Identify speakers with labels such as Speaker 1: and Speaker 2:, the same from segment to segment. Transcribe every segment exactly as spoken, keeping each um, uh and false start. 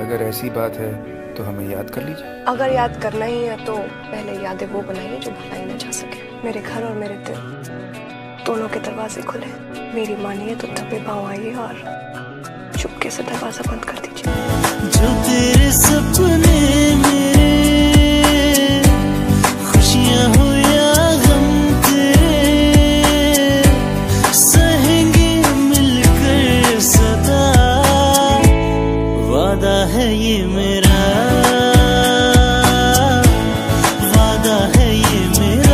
Speaker 1: अगर ऐसी बात है तो हमें याद कर लीजिए।
Speaker 2: अगर याद करना ही है तो पहले यादें वो बनाइए जो भुलाई न जा सके। मेरे घर और मेरे दिल दोनों के दरवाजे खुले, मेरी मानिए तो दबे पाँव आइए और चुपके से दरवाजा बंद कर दीजिए।
Speaker 3: जो तेरे सपने मेरे, खुशियां हो या गम तेरे, सहेंगे मिलकर सदा, वादा है ये मेरा, वादा है ये मेरा।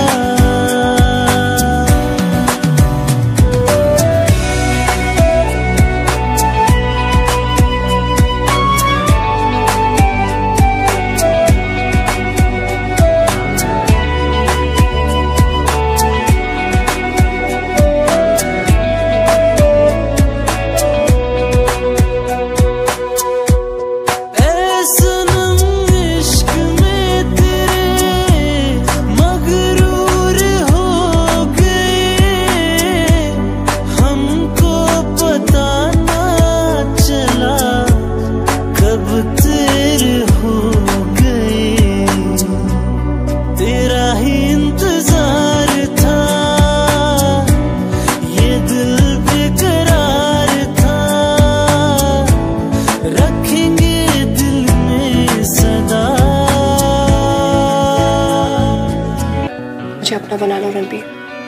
Speaker 2: मुझे अपना बना लो रणबीर,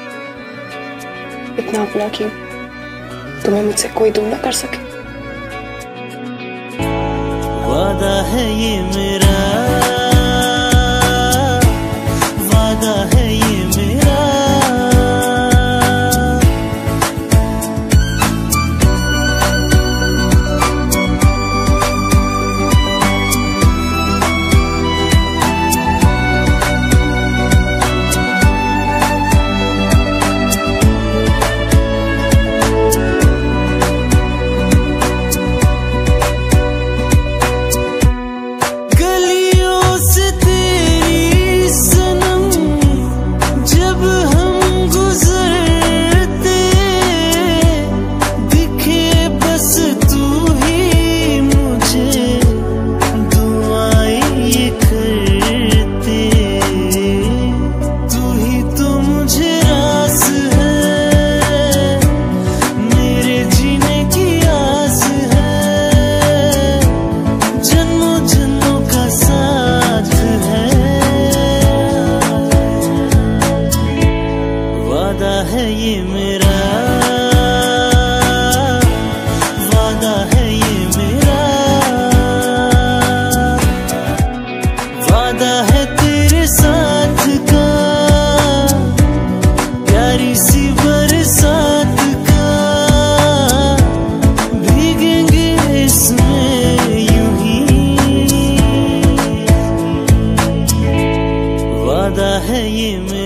Speaker 2: इतना अपना कि तुम्हें मुझसे कोई दूर ना कर सके।
Speaker 3: वादा है ये मेरा, वादा है ये मेरा। वादा है ये मेरा, वादा है ये मेरा, वादा है तेरे साथ का, प्यारी सी बरसात का, भीगेंगे इसमें यूं ही। वादा है ये मेरा।